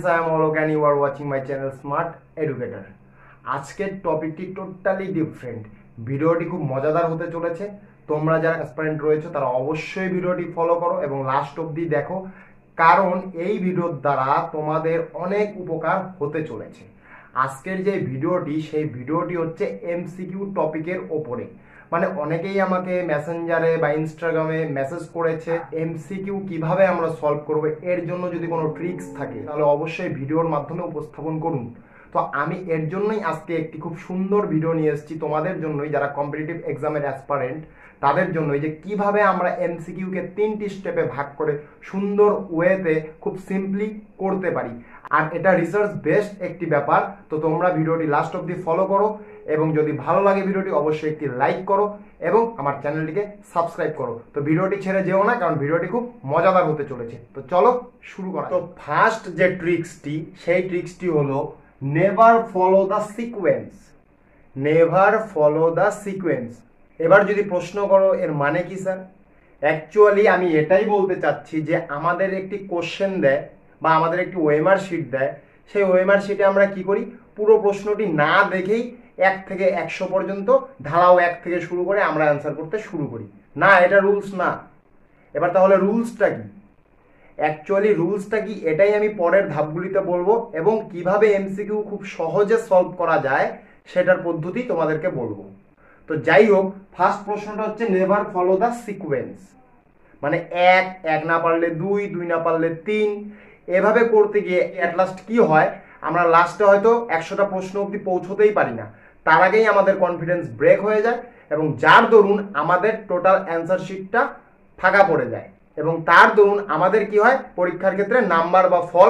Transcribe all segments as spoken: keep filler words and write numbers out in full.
I am Alok and you are watching my channel Smart Educator. আজকের টপিকটি totally different. ভিডিওটি খুব মজাদার হতে চলেছে। তোমরা যারা অ্যাসপারেন্ট রয়েছে তারা অবশ্যই ভিডিওটি ফলো করো এবং লাস্ট অবধি দেখো, কারণ এই ভিডিওর দ্বারা তোমাদের অনেক উপকার হতে চলেছে। আজকের যে ভিডিওটি সেই ভিডিওটি হচ্ছে এমসিকিউ টপিকের ওপরে। মানে অনেকেই আমাকে মেসেঞ্জারে বা ইনস্টাগ্রামে মেসেজ করেছে এমসিকিউ কিভাবে আমরা সলভ করব, এর জন্য যদি কোনো ট্রিক্স থাকে তাহলে অবশ্যই ভিডিওর মাধ্যমে উপস্থাপন করুন। তো আমি এর জন্যই আজকে একটি খুব সুন্দর ভিডিও নিয়ে এসেছি তোমাদের জন্যই, যারা কম্পিটিটিভ এক্সামের অ্যাসপারেন্ট তাদের জন্যই, যে কিভাবে আমরা এমসিকিউকে তিনটি স্টেপে ভাগ করে সুন্দর ওয়েতে খুব সিম্পলি করতে পারি। আর এটা রিসার্চ বেসড একটি ব্যাপার। তো তোমরা ভিডিওটি লাস্ট অবধি ফলো করো এবং যদি ভালো লাগে ভিডিওটি অবশ্যই একটি লাইক করো এবং আমার চ্যানেলটিকে সাবস্ক্রাইব করো। তো ভিডিওটি ছেড়ে যেও না, কারণ ভিডিওটি খুব মজাদার হতে চলেছে। তো চলো শুরু করা। তো ফার্স্ট যে ট্রিক্সটি সেই ট্রিক্সটি হলো never follow the sequence. Never follow the sequence. এবার যদি প্রশ্ন করো এর মানে কি স্যার, অ্যাকচুয়ালি আমি এটাই বলতে চাচ্ছি যে আমাদের একটি কোশ্চেন দেয় বা আমাদের একটি ওয়েমার শিট দেয়, সেই ওয়েমার শিটে আমরা কি করি, পুরো প্রশ্নটি না দেখেই এক থেকে একশো পর্যন্ত ঢালাও এক থেকে শুরু করে আমরা অ্যান্সার করতে শুরু করি। না, এটা রুলস না। এবার তাহলে রুলসটা কি? অ্যাকচুয়ালি রুলসটা কি এটাই আমি পরের ধাপগুলিতে বলবো এবং কিভাবে এমসিকিউ খুব সহজে সলভ করা যায় সেটার পদ্ধতি তোমাদেরকে বলবো। তো যাই হোক, ফার্স্ট প্রশ্নটা হচ্ছে নেভার ফলো দ্য সিকোয়েন্স। মানে এক এক না পারলে দুই, দুই না পারলে তিন, এভাবে করতে গিয়ে অ্যাট লাস্ট কি হয়, আমরা লাস্টে হয়তো একশোটা প্রশ্ন অবধি পৌঁছতেই পারি না। তার আগেই আমাদের কনফিডেন্স ব্রেক হয়ে যায় এবং যার দরুন আমাদের টোটাল অ্যান্সার শিটটা ফাঁকা পড়ে যায় এবং তার দরুন আমাদের কি হয়, পরীক্ষার ক্ষেত্রে নাম্বার বা ফল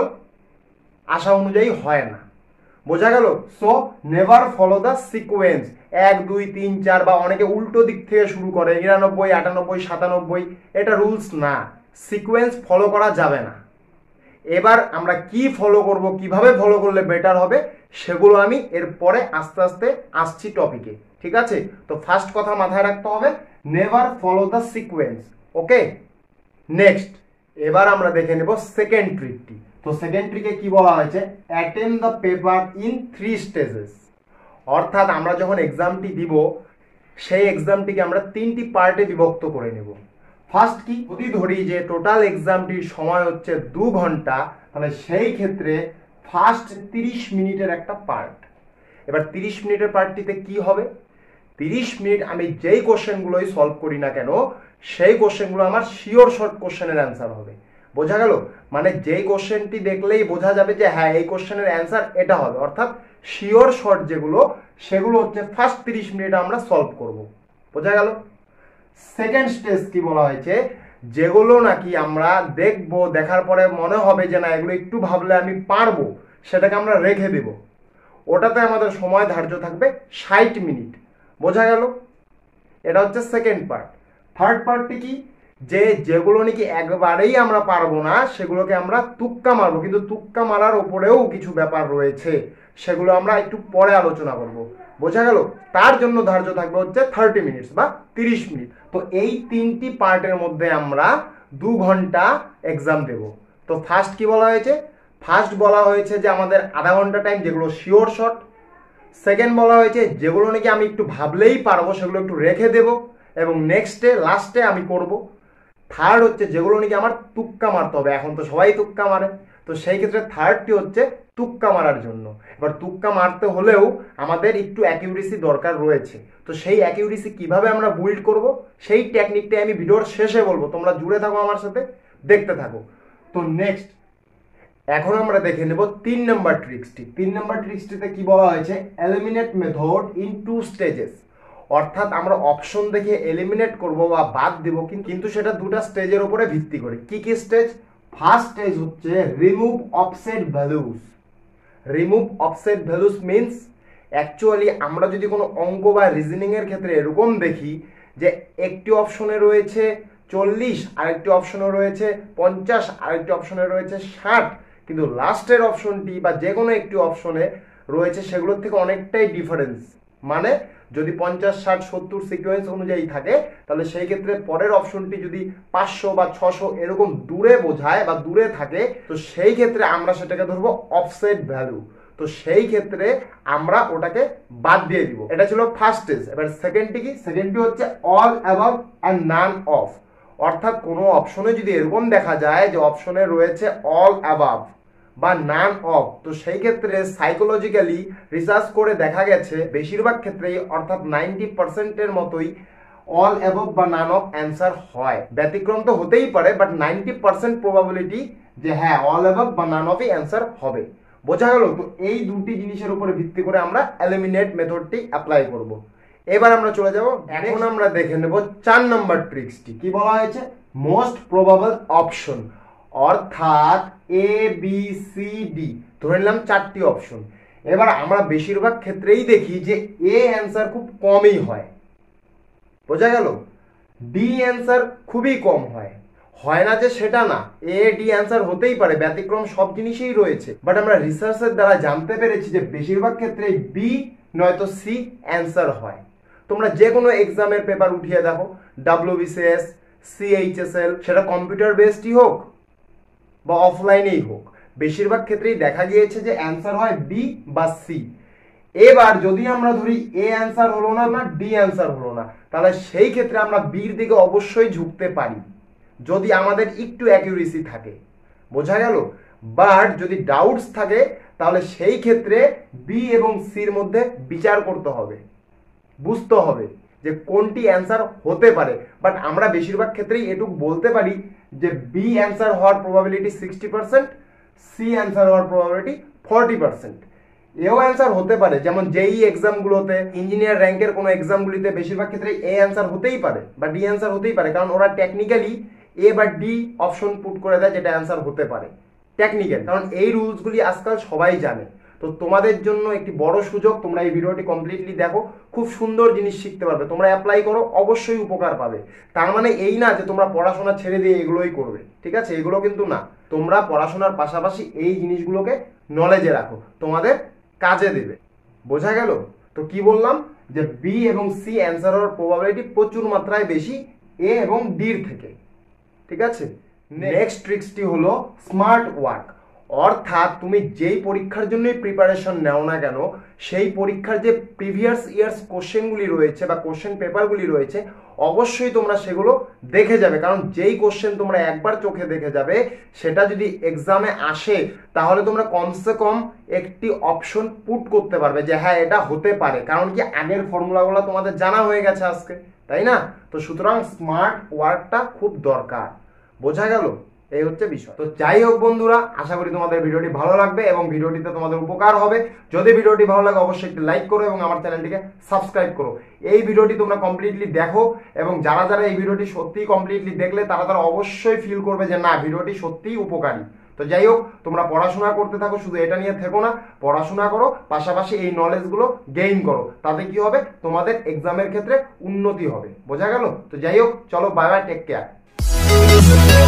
আশা অনুযায়ী হয় না। বোঝা গেল? So never follow the sequence. এক দুই তিন চার বা অনেকে উল্টো দিক থেকে শুরু করে, নিরানব্বই আটানব্বই সাতানব্বই, এটা রুলস না। সিকোয়েন্স ফলো করা যাবে না। এবার আমরা কি ফলো করব, কিভাবে ফলো করলে বেটার হবে, সেগুলো আমি এরপরে আস্তে আস্তে আসছি টপিকে। ঠিক আছে? তো ফার্স্ট কথা মাথায় রাখতে হবে, never follow the sequence. Okay, next এবার আমরা দেখে নেব সেকেন্ড ট্রিকটি। তো সেকেন্ড ট্রিকে কি বলা হয়েছে, attempt the paper in three stages. অর্থাৎ আমরা যখন এক্সামটি দিব সেই এক্সামটিকে আমরা তিনটি পার্টে বিভক্ত করে নেব। ফার্স্ট কি, যদি ধরি যে টোটাল এক্সামটির সময় হচ্ছে দু ঘন্টা, তাহলে সেই ক্ষেত্রে ফার্স্ট তিরিশ মিনিটের একটা পার্ট। এবার তিরিশ মিনিটের পার্টটিতে কি হবে, তিরিশ মিনিট আমি যেই কোশ্চেনগুলোই সলভ করি না কেন সেই কোশ্চেনগুলো আমার শিওর শর্ট কোশ্চেনের অ্যান্সার হবে। বোঝা গেল? মানে যেই কোশ্চেনটি দেখলেই বোঝা যাবে যে হ্যাঁ এই কোশ্চেনের অ্যান্সার এটা হবে, অর্থাৎ শিওর শর্ট যেগুলো সেগুলো হচ্ছে ফার্স্ট তিরিশ মিনিট আমরা সলভ করব। বোঝা গেল? সেকেন্ড স্টেজ কি বলা হয়েছে, যেগুলো নাকি আমরা দেখব, দেখার পরে মনে হবে যে না এগুলো একটু ভাবলে আমি পারবো, সেটাকে আমরা রেখে দেব। ওটাতে আমাদের সময় ধার্য থাকবে ষাট মিনিট। বোঝা গেল? এটা হচ্ছে সেকেন্ড পার্ট। থার্ড পার্টটি কি, যে যেগুলো নাকি একবারেই আমরা পারবো না সেগুলোকে আমরা তুক্কা মারবো, কিন্তু তুক্কা মারার ওপরেও কিছু ব্যাপার রয়েছে, সেগুলো আমরা একটু পরে আলোচনা করব। বোঝা গেল? তার জন্য ধার্য থাকবে হচ্ছে থার্টি মিনিটস বা তিরিশ মিনিট। তো এই তিনটি পার্টের মধ্যে আমরা দু ঘন্টা এক্সাম দেব। তো ফার্স্ট কি বলা হয়েছে, ফার্স্ট বলা হয়েছে যে আমাদের আধা ঘন্টা টাইম, যেগুলো শিওর শর্ট। সেকেন্ড বলা হয়েছে যেগুলো নাকি আমি একটু ভাবলেই পারবো সেগুলো একটু রেখে দেব এবং নেক্সটে লাস্টে আমি করব। থার্ড হচ্ছে যেগুলো নাকি আমার তুক্কা মারতে হবে, এখন তো সবাই তুক্কা মারে, তো সেই ক্ষেত্রে থার্ডটি হচ্ছে তুক্কা মারার জন্য। এবার তুক্কা মারতে হলেও আমাদের একটু অ্যাকিউরেসি দরকার রয়েছে। তো সেই অ্যাকিউরেসি কিভাবে আমরা বিল্ড করব সেই টেকনিকটাই আমি ভিডিওর শেষে বলবো। তোমরা জুড়ে থাকো আমার সাথে, দেখতে থাকো। তো নেক্সট এখন আমরা দেখে নেব তিন নম্বর ট্রিক্সটি। তিন নম্বর ট্রিক্সটিতে কি বলা হয়েছে, eliminate method in two stages. অর্থাৎ আমরা অপশন দেখে এলিমিনেট করব বা বাদ দেব, কিন্তু সেটা দুটা স্টেজের উপরে ভিত্তি করে। কি কি স্টেজ? ফার্স্ট স্টেজ হচ্ছে remove offset values. Remove offset values means, actually আমরা যদি কোনো অঙ্ক বা রিজনিং এর ক্ষেত্রে এরকম দেখি যে একটি অপশনে রয়েছে চল্লিশ, আরেকটি অপশনে রয়েছে পঞ্চাশ, আরেকটি অপশনে রয়েছে ষাট, কিন্তু লাস্টের অপশনটি বা যে কোনো একটি অপশনে রয়েছে সেগুলোর থেকে অনেকটাই ডিফারেন্স। মানে যদি পঞ্চাশ ষাট সত্তর সিকোয়েন্স অনুযায়ী থাকে তাহলে সেই ক্ষেত্রে পরের অপশনটি যদি পাঁচশো বা ছশো এরকম দূরে বোঝায় বা দূরে থাকে তো সেই ক্ষেত্রে আমরা সেটাকে ধরবো অফসেট ভ্যালু। তো সেই ক্ষেত্রে আমরা ওটাকে বাদ দিয়ে দিব। এটা ছিল ফার্স্ট স্টেজ। এবার সেকেন্ডটি কি? সেকেন্ডটি হচ্ছে all above and none of. অর্থাৎ কোনো অপশনে যদি এরকম দেখা যায় যে অপশনে রয়েছে অল অ্যাবাভ বা নান অফ, তো সেই ক্ষেত্রে সাইকোলজিক্যালি রিসার্চ করে দেখা গেছে বেশিরভাগ ক্ষেত্রেই অর্থাৎ নাইনটি পার্সেন্টের মতোই অল অ্যাবাভ বা নান অফ অ্যান্সার হয়। ব্যতিক্রম তো হতেই পারে, বাট নাইনটি পার্সেন্ট প্রবাবিলিটি যে হ্যাঁ অল অ্যাবাভ বা নান অফই অ্যান্সার হবে। বোঝা গেল? তো এই দুটি জিনিসের উপরে ভিত্তি করে আমরা এলিমিনেট মেথডটি অ্যাপ্লাই করব। এবার আমরা চলে যাব, এখন আমরা দেখে নেব চার নম্বর ট্রিক্সটি। কি বলা হয়েছে? মোস্ট প্রবাবল অপশন, অর্থাৎ এ বি সি ডি ধরে নিলাম চারটি অপশন। এবার আমরা বেশিরভাগ ক্ষেত্রেই দেখি যে এ অ্যান্সার খুব কমই হয়। বোঝা গেল? ডি অ্যান্সার খুবই কম হয়। হয় না যে সেটা না, এ ডি অ্যান্সার হতেই পারে, ব্যতিক্রম সব জিনিসেই রয়েছে, বাট আমরা রিসার্চের দ্বারা জানতে পেরেছি যে বেশিরভাগ ক্ষেত্রে বি নয়তো সি অ্যান্সার হয়। তোমরা যে কোনো এক্সামের পেপার উঠিয়ে দেখো, ডাব্লিউবিসিএস, সিএইচএসএল, সেটা কম্পিউটার বেসডই হোক বা অফলাইনেই হোক, বেশিরভাগ ক্ষেত্রেই দেখা গিয়েছে যে অ্যান্সার হয় বি বা সি। এবার যদি আমরা ধরি এ অ্যান্সার হলো না না ডি অ্যান্সার হলো না, তাহলে সেই ক্ষেত্রে আমরা বির দিকে অবশ্যই ঝুঁকতে পারি যদি আমাদের একটু অ্যাকিউরেসি থাকে। বোঝা গেল? বাট যদি ডাউটস থাকে তাহলে সেই ক্ষেত্রে বি এবং সির মধ্যে বিচার করতে হবে, বুঝতে হবে যে কোনটি অ্যান্সার হতে পারে। বাট আমরা বেশিরভাগ ক্ষেত্রেই এটুকু বলতে পারি যে বি অ্যান্সার হওয়ার probability sixty percent, C answer হওয়ার প্রবাবিলিটি ফর্টি পার্সেন্ট। এও অ্যান্সার হতে পারে, যেমন জেই এক্সামগুলোতে, ইঞ্জিনিয়ার র্যাঙ্কের কোনো এক্সামগুলিতে বেশিরভাগ ক্ষেত্রে এ অ্যান্সার হতেই পারে বা ডি অ্যান্সার হতেই পারে, কারণ ওরা টেকনিক্যালি এ বা ডি অপশন পুট করে দেয় যেটা অ্যান্সার হতে পারে টেকনিক্যাল, কারণ এই রুলসগুলি আজকাল সবাই জানে। তো তোমাদের জন্য একটি বড় সুযোগ, তোমরা এই ভিডিওটি কমপ্লিটলি দেখো, খুব সুন্দর জিনিস শিখতে পারবে, তোমরা অ্যাপ্লাই করো, অবশ্যই উপকার পাবে। তার মানে এই না যে তোমরা পড়াশোনা ছেড়ে দিয়ে এগুলোই করবে, ঠিক আছে? এগুলো কিন্তু না, তোমরা পড়াশোনার পাশাপাশি এই জিনিসগুলোকে নলেজে রাখো, তোমাদের কাজে দেবে। বোঝা গেল? তো কি বললাম যে বি এবং সি অ্যান্সার হওয়ার প্রবাবিলিটি প্রচুর মাত্রায় বেশি এ এবং ডির থেকে, ঠিক আছে? নেক্সট ট্রিক্সটি হলো স্মার্ট ওয়ার্ক। অর্থাৎ তুমি যেই পরীক্ষার জন্যই প্রিপারেশন নাও না কেন, সেই পরীক্ষার যে প্রিভিয়াস ইয়ার্স কোশ্চেনগুলি রয়েছে বা কোশ্চেন পেপারগুলি রয়েছে, অবশ্যই তোমরা সেগুলো দেখে যাবে, কারণ যেই কোশ্চেন তোমরা একবার চোখে দেখে যাবে সেটা যদি এক্সামে আসে তাহলে তোমরা কমসে কম একটি অপশন পুট করতে পারবে যে হ্যাঁ এটা হতে পারে, কারণ কি আগের ফর্মুলাগুলো তোমাদের জানা হয়ে গেছে আজকে, তাই না? তো সুতরাং স্মার্ট ওয়ার্কটা খুব দরকার। বোঝা গেল? এই হচ্ছে বিষয়। তো যাই হোক বন্ধুরা, আশা করি তোমাদের ভিডিওটি ভালো লাগবে এবং ভিডিওটিতে তোমাদের উপকার হবে। যদি ভিডিওটি ভালো লাগে অবশ্যই একটি লাইক করো এবং আমার চ্যানেলটিকে সাবস্ক্রাইব করো। এই ভিডিওটি তোমরা কমপ্লিটলি দেখো এবং যারা যারা এই ভিডিওটি সত্যিই কমপ্লিটলি দেখলে তারা তারা অবশ্যই ফিল করবে যে না ভিডিওটি সত্যিই উপকারী। তো যাই হোক, তোমরা পড়াশোনা করতে থাকো, শুধু এটা নিয়ে থেকো না, পড়াশোনা করো, পাশাপাশি এই নলেজগুলো গেইন করো, তাতে কি হবে তোমাদের এক্সামের ক্ষেত্রে উন্নতি হবে। বোঝা গেল? তো যাই হোক, চলো বাই বাই, টেক কেয়ার।